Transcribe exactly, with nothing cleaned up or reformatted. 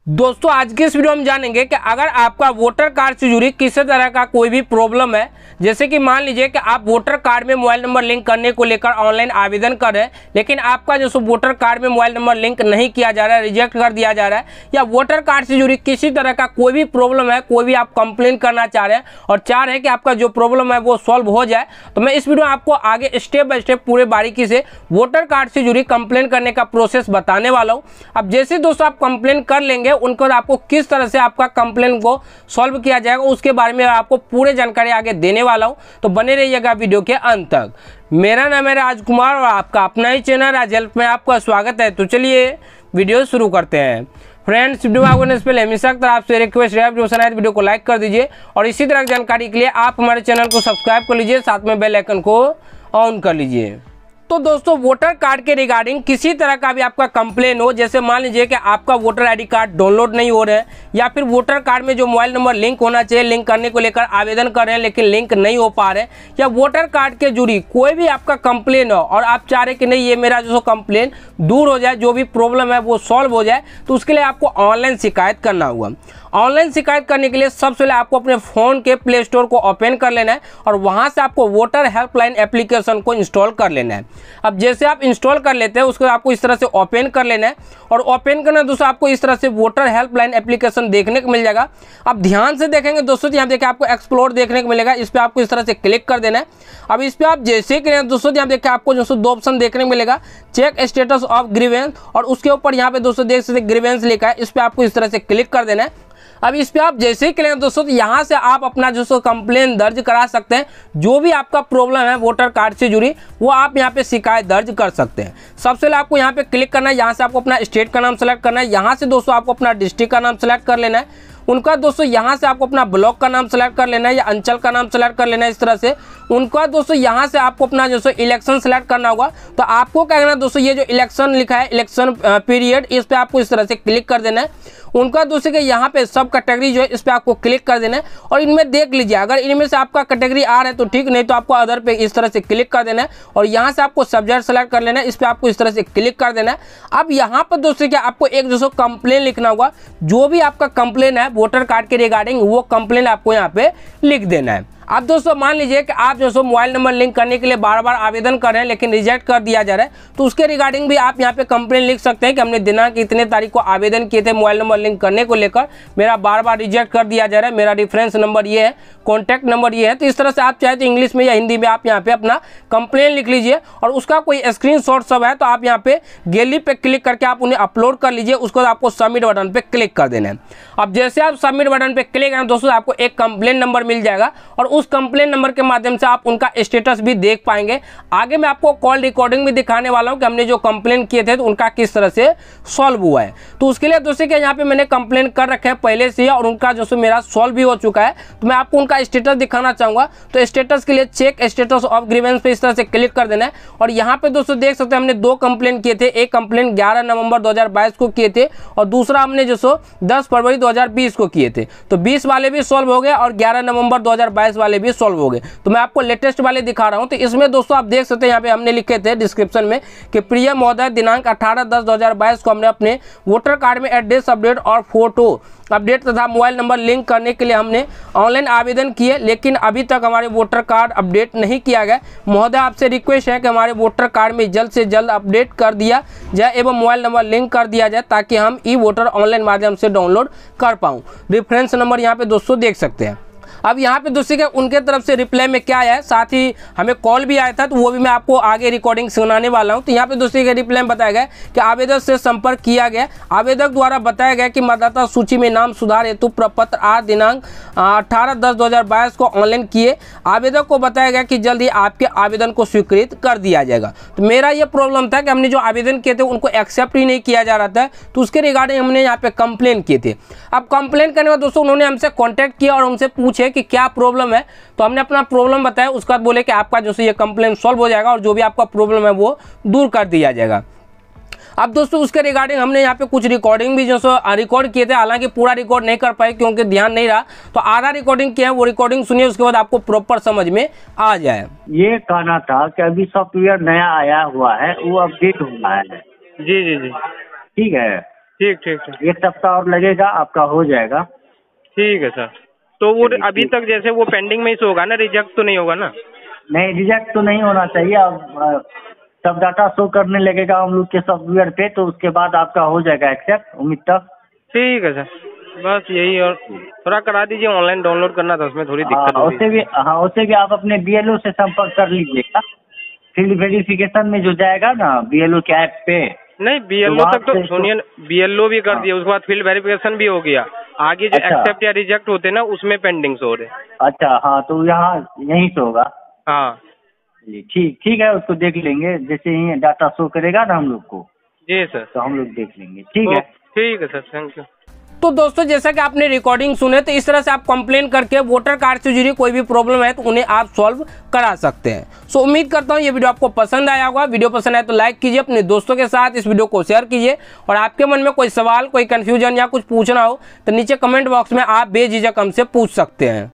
दोस्तों आज के इस वीडियो में जानेंगे कि अगर आपका वोटर कार्ड से जुड़ी किसी तरह का कोई भी प्रॉब्लम है, जैसे कि मान लीजिए कि आप वोटर कार्ड में मोबाइल नंबर लिंक करने को लेकर ऑनलाइन आवेदन कर रहे हैं, लेकिन आपका जो सो वोटर कार्ड में मोबाइल नंबर लिंक नहीं किया जा रहा है, रिजेक्ट कर दिया जा रहा है, या वोटर कार्ड से जुड़ी किसी तरह का कोई भी प्रॉब्लम है, कोई भी आप कंप्लेन करना चाह रहे हैं और चाह रहे हैं कि आपका जो प्रॉब्लम है वो सॉल्व हो जाए, तो मैं इस वीडियो में आपको आगे स्टेप बाय स्टेप पूरे बारीकी से वोटर कार्ड से जुड़ी कंप्लेन करने का प्रोसेस बताने वाला हूँ। अब जैसे दोस्तों आप कंप्लेन कर लेंगे, उनको आपको किस तरह से आपका कंप्लेन को सॉल्व किया जाएगा उसके बारे में आपको पूरे जानकारी आगे देने वाला हूं, तो बने रहिएगा वीडियो के अंत तक। मेरा नाम है राजकुमार और आपका अपना ही चैनल राज हेल्प में आपका स्वागत है। तो चलिए वीडियो शुरू करते हैं। फ्रेंड्स, वीडियो आगे से पहले हमेशा की तरह आपसे रिक्वेस्ट है, वीडियो पसंद आए तो वीडियो को लाइक कर दीजिए और इसी तरह की जानकारी के लिए आप हमारे चैनल को सब्सक्राइब कर लीजिए, साथ में बेल आइकन को ऑन कर लीजिए। तो दोस्तों वोटर कार्ड के रिगार्डिंग किसी तरह का भी आपका कंप्लेन हो, जैसे मान लीजिए कि आपका वोटर आईडी कार्ड डाउनलोड नहीं हो रहा है, या फिर वोटर कार्ड में जो मोबाइल नंबर लिंक होना चाहिए लिंक करने को लेकर आवेदन कर रहे हैं लेकिन लिंक नहीं हो पा रहे, या वोटर कार्ड के जुड़ी कोई भी आपका कंप्लेन हो और आप चाह रहे कि नहीं ये मेरा जो कंप्लेन दूर हो जाए, जो भी प्रॉब्लम है वो सॉल्व हो जाए, तो उसके लिए आपको ऑनलाइन शिकायत करना होगा। ऑनलाइन शिकायत करने के लिए सबसे पहले आपको अपने फ़ोन के प्ले स्टोर को ओपन कर लेना है और वहां से आपको वोटर हेल्पलाइन एप्लीकेशन को इंस्टॉल कर लेना है। अब जैसे आप इंस्टॉल कर लेते हैं उसको आपको इस तरह से ओपन कर लेना है और ओपन करना दोस्तों आपको इस तरह से वोटर हेल्पलाइन एप्लीकेशन देखने को मिल जाएगा। अब ध्यान से देखेंगे दोस्तों, यहाँ देखिए आपको एक्सप्लोर देखने को मिलेगा, इस पर आपको इस तरह से क्लिक कर देना है। अब इस पर आप जैसे करें दोस्तों, यहाँ देखिए आपको दोस्तों दो ऑप्शन देखने को मिलेगा, चेक स्टेटस ऑफ ग्रीवेंस, और उसके ऊपर यहाँ पे दोस्तों देख सकते ग्रीवेंस लिखा है, इस पर आपको इस तरह से क्लिक कर देना है। अब इस पे आप जैसे ही क्लिक दोस्तों, तो यहाँ से आप अपना जो सो कंप्लेन दर्ज करा सकते हैं, जो भी आपका प्रॉब्लम है वोटर कार्ड से जुड़ी वो आप यहाँ पे शिकायत दर्ज कर सकते हैं। सबसे पहले आपको यहाँ पे क्लिक करना है, यहाँ से आपको अपना स्टेट का नाम सेलेक्ट करना है, यहाँ से दोस्तों आपको अपना डिस्ट्रिक्ट का नाम सेलेक्ट कर लेना है, उनका दोस्तों यहाँ से आपको अपना ब्लॉक का नाम सेलेक्ट कर लेना है या अंचल का नाम सेलेक्ट कर लेना है। इस तरह से उनका दोस्तों यहाँ से आपको अपना जो सो इलेक्शन सेलेक्ट करना होगा, तो आपको क्या करना है दोस्तों, ये जो इलेक्शन लिखा है इलेक्शन पीरियड, इस पर आपको इस तरह से क्लिक कर देना है। उनका दूसरे के यहाँ पे सब कैटेगरी जो है इस पर आपको क्लिक कर देना है और इनमें देख लीजिए, अगर इनमें से आपका कैटेगरी आ रहा है तो ठीक, नहीं तो आपको अदर पे इस तरह से क्लिक कर देना है और यहाँ से आपको सब्जेक्ट सेलेक्ट कर लेना है, इस पर आपको इस तरह से क्लिक कर देना है। अब यहाँ पर दोस्तों क्या आपको एक जो सो कंप्लेन लिखना होगा, जो भी आपका कंप्लेन है वोटर कार्ड के रिगार्डिंग वो कंप्लेन आपको यहाँ पे लिख देना है। अब दोस्तों मान लीजिए कि आप जो सो मोबाइल नंबर लिंक करने के लिए बार बार आवेदन कर रहे हैं लेकिन रिजेक्ट कर दिया जा रहा है, तो उसके रिगार्डिंग भी आप यहाँ पे कंप्लेन लिख सकते हैं कि हमने दिनांक इतने तारीख को आवेदन किए थे मोबाइल नंबर लिंक करने को लेकर, मेरा बार बार रिजेक्ट कर दिया जा रहा है, मेरा रेफरेंस नंबर ये है, कॉन्टैक्ट नंबर ये है। तो इस तरह से आप चाहे तो इंग्लिश में या हिंदी में आप यहाँ पे अपना कंप्लेन लिख लीजिए और उसका कोई स्क्रीन शॉट सब है तो आप यहाँ पे गैलरी पे क्लिक करके आप उन्हें अपलोड कर लीजिए। उसको आपको सबमिट बटन पे क्लिक कर देना है। अब जैसे आप सबमिट बटन पे क्लिक करें दोस्तों, आपको एक कंप्लेन नंबर मिल जाएगा और उस कंप्लेन नंबर के माध्यम से आप उनका स्टेटस भी देख पाएंगे। आगे मैं आपको कॉल रिकॉर्डिंग भी दिखाने वाला हूं कि हमने जो कंप्लेन किए थे तो उनका किस तरह से सॉल्व हुआ है। तो उसके लिए दोस्तों क्या यहाँ पे मैंने कंप्लेन कर रखे हैं पहले से और उनका जो मेरा सॉल्व भी हो चुका है, तो मैं आपको उनका स्टेटस दिखाना चाहूंगा। तो स्टेटस के लिए चेक स्टेटस ऑफ ग्रीवेंस पे इस तरह से क्लिक कर देना है और यहाँ पे दोस्तों देख सकते हैं हमने दो कंप्लेन किए थे। एक कंप्लेन ग्यारह नवंबर दो हजार बाईस को किए थे और दूसरा हमने जो सो दस फरवरी दो हजार बीस को किए थे। तो बीस वाले भी सॉल्व हो गए और ग्यारह नवंबर दो हजार बाईस वाले भी सॉल्व हो गए। तो मैं आपको लेटेस्ट वाले दिखा रहा हूं। तो इसमें दोस्तों आप देख सकते हैं यहाँ पे हमने लिखे थे डिस्क्रिप्शन में कि प्रिय महोदय, दिनांक अठारह दस दो हजार बाईस को हमने अपने वोटर कार्ड में एड्रेस अपडेट और फोटो अपडेट तथा मोबाइल नंबर लिंक करने के लिए हमने ऑनलाइन आवेदन किए, लेकिन अभी तक हमारे वोटर कार्ड अपडेट नहीं किया गया। महोदय आपसे रिक्वेस्ट है कि हमारे वोटर कार्ड में जल्द से जल्द अपडेट कर दिया जाए एवं मोबाइल नंबर लिंक कर दिया जाए ताकि हम ई वोटर ऑनलाइन माध्यम से डाउनलोड कर पाऊँ। रेफरेंस नंबर यहाँ पे दोस्तों देख सकते हैं। अब यहाँ पे दोस्तों क्या उनके तरफ से रिप्लाई में क्या आया है, साथ ही हमें कॉल भी आया था तो वो भी मैं आपको आगे रिकॉर्डिंग सुनाने वाला हूँ। तो यहाँ पे दोस्तों के रिप्लाई में बताया गया कि आवेदक से संपर्क किया गया, आवेदक द्वारा बताया गया कि मतदाता सूची में नाम सुधार हेतु प्रपत्र आज दिनांक अठारह दस दो हजार बाईस को ऑनलाइन किए। आवेदक को बताया गया कि जल्द ही आपके आवेदन को स्वीकृत कर दिया जाएगा। तो मेरा ये प्रॉब्लम था कि हमने जो आवेदन किए थे उनको एक्सेप्ट ही नहीं किया जा रहा था, तो उसके रिगार्डिंग हमने यहाँ पे कंप्लेन किए थे। अब कंप्लेन करने के बाद दोस्तों उन्होंने हमसे कॉन्टैक्ट किया और हमसे पूछे कि क्या प्रॉब्लम है, तो हमने अपना प्रॉब्लम बताया। उसके बाद बोले कि आपका जो ये कंप्लेन सॉल्व हो जाएगा और जो भी आपका प्रॉब्लम है वो दूर कर दिया जाएगा। अब दोस्तों उसके रिगार्डिंग हमने यहाँ पे कुछ रिकॉर्डिंग भी जो सो रिकॉर्ड किए थे, हालांकि पूरा रिकॉर्ड नहीं कर पाए क्योंकि ध्यान नहीं रहा, तो आधा रिकॉर्डिंग किया है, वो रिकॉर्डिंग सुनिए, उसके बाद आपको प्रॉपर समझ में आ जाए। ये कहना था कि अभी सॉफ्टवेयर नया आया हुआ है, वो अपडेट हुआ है। जी जी जी ठीक है, ठीक ठीक ठीक एक सप्ताह और लगेगा, आपका हो जाएगा। ठीक है सर। तो वो चलिए, अभी ठीक। तक जैसे वो पेंडिंग में ही शो होगा ना, रिजेक्ट तो नहीं होगा ना? नहीं, रिजेक्ट तो नहीं होना चाहिए। अब अ, सब डाटा शो करने लगेगा हम लोग के सॉफ्टवेयर पे, तो उसके बाद आपका हो जाएगा एक्सेप्ट, उम्मीद तक। ठीक है सर, बस यही। और थोड़ा करा दीजिए, ऑनलाइन डाउनलोड करना था, उसमें थोड़ी दिक्कत हाँ, हो रही उससे भी हाँ उससे भी आप अपने बी एल ओ से संपर्क कर लीजिएगा। फील्ड वेरिफिकेशन में जो जाएगा ना बी एल ओ के ऐप पे, नहीं, तो बीएलओ वहाँ तक तो से सुनिए, बीएलओ भी कर हाँ। दिया, उसके बाद फील्ड वेरिफिकेशन भी हो गया। आगे जो अच्छा एक्सेप्ट या रिजेक्ट होते ना, उसमें पेंडिंग शो हो रहे। अच्छा, हाँ तो यहाँ यहीं से होगा। हाँ जी, ठीक ठीक है, उसको देख लेंगे। जैसे ही डाटा शो करेगा ना हम लोग को, जी सर। तो हम लोग देख लेंगे। ठीक है। ठीक है सर, थैंक यू। तो दोस्तों जैसा कि आपने रिकॉर्डिंग सुने, तो इस तरह से आप कंप्लेन करके वोटर कार्ड से जुड़ी कोई भी प्रॉब्लम है तो उन्हें आप सॉल्व करा सकते हैं। सो उम्मीद करता हूं ये वीडियो आपको पसंद आया होगा। वीडियो पसंद आए तो लाइक कीजिए, अपने दोस्तों के साथ इस वीडियो को शेयर कीजिए, और आपके मन में कोई सवाल, कोई कंफ्यूजन या कुछ पूछना हो तो नीचे कमेंट बॉक्स में आप बेझिझक हमसे पूछ सकते हैं।